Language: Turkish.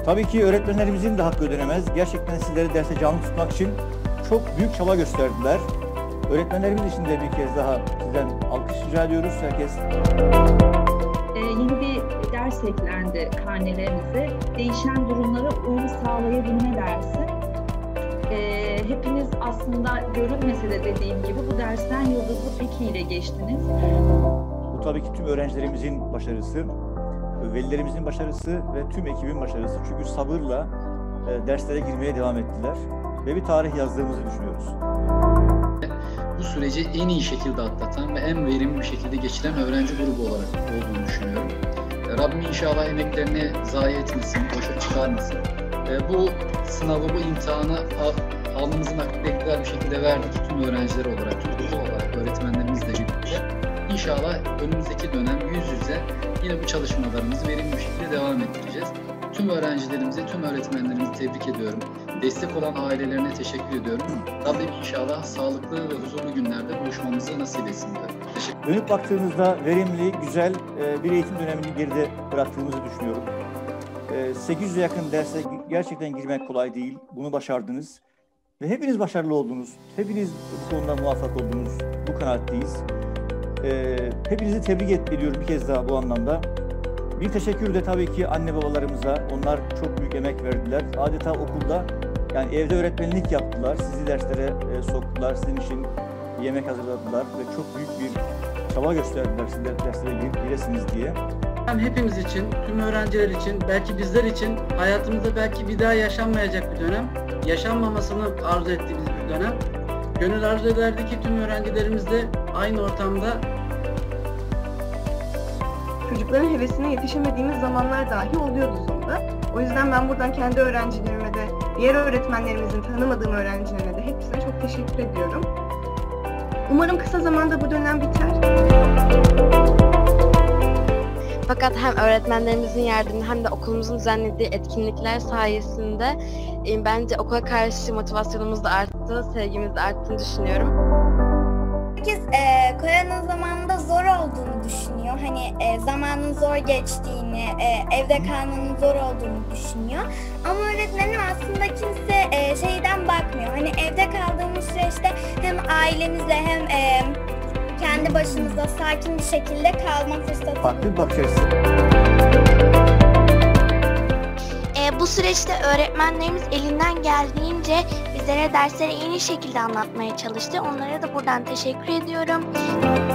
Tabii ki öğretmenlerimizin de hakkı ödenemez. Gerçekten sizleri derse canlı tutmak için çok büyük çaba gösterdiler. Öğretmenlerimiz için de bir kez daha sizden alkış rica ediyoruz. Herkes. Yeni bir ders eklendi karnelerimize. Değişen durumlara uyum sağlayabilme dersi. Hepiniz aslında görünmese de dediğim gibi bu dersten yıldızlı peki ile geçtiniz. Bu tabii ki tüm öğrencilerimizin başarısı, velilerimizin başarısı ve tüm ekibin başarısı. Çünkü sabırla derslere girmeye devam ettiler ve bir tarih yazdığımızı düşünüyoruz. Bu süreci en iyi şekilde atlatan ve en verimli bir şekilde geçiren öğrenci grubu olarak olduğunu düşünüyorum. Rabbim inşallah emeklerini zayi etmesin, boşa çıkarmasın. Bu sınavı, bu imtihanı alnımızın aklı bekler bir şekilde verdik tüm öğrenciler olarak, tüm grubu olarak, öğretmenlerimizle birlikte. İnşallah önümüzdeki dönem yüz yüze yine bu çalışmalarımızı verimli bir şekilde devam ettireceğiz. Tüm öğrencilerimizi, tüm öğretmenlerimizi tebrik ediyorum. Destek olan ailelerine teşekkür ediyorum. Rabbim inşallah sağlıklı ve huzurlu günlerde buluşmamızı nasip etsin diyorum. Dönüp baktığımızda verimli, güzel bir eğitim dönemini geride bıraktığımızı düşünüyorum. 800'e yakın derse gerçekten girmek kolay değil. Bunu başardınız. Ve hepiniz başarılı oldunuz. Hepiniz bu konuda muvaffak oldunuz. Bu kanaatteyiz. Hepinizi tebrik ediyorum bir kez daha bu anlamda. Bir teşekkür de tabii ki anne babalarımıza. Onlar çok büyük emek verdiler. Adeta okulda, yani evde öğretmenlik yaptılar. Sizi derslere soktular. Sizin için yemek hazırladılar ve çok büyük bir çaba gösterdiler sizler derslere giresiniz diye. Hepimiz için, tüm öğrenciler için, belki bizler için hayatımızda belki bir daha yaşanmayacak bir dönem, yaşanmamasını arzu ettiğimiz bir dönem. Gönül arzu ederdi ki tüm öğrencilerimiz de aynı ortamda. Çocukların hevesine yetişemediğimiz zamanlar dahi oluyordu sonunda. O yüzden ben buradan kendi öğrencilerime de, diğer öğretmenlerimizin tanımadığım öğrencilerine de hepsine çok teşekkür ediyorum. Umarım kısa zamanda bu dönem biter. Fakat hem öğretmenlerimizin yardımı hem de okulumuzun düzenlediği etkinlikler sayesinde bence okula karşı motivasyonumuz da arttı, sevgimiz de arttığını düşünüyorum. Herkes korona zamanında zor olduğunu düşünüyor. Hani zamanın zor geçtiğini, evde kalmanın zor olduğunu düşünüyor. Ama öğretmenim aslında kimse şeyden bakmıyor. Hani evde kaldığımız süreçte hem ailemizle hem kendi başımıza sakin bir şekilde kalma fırsatı. Farklı bir bakış açısı. Bu süreçte öğretmenlerimiz elinden geldiğince bizlere dersleri en iyi şekilde anlatmaya çalıştı. Onlara da buradan teşekkür ediyorum.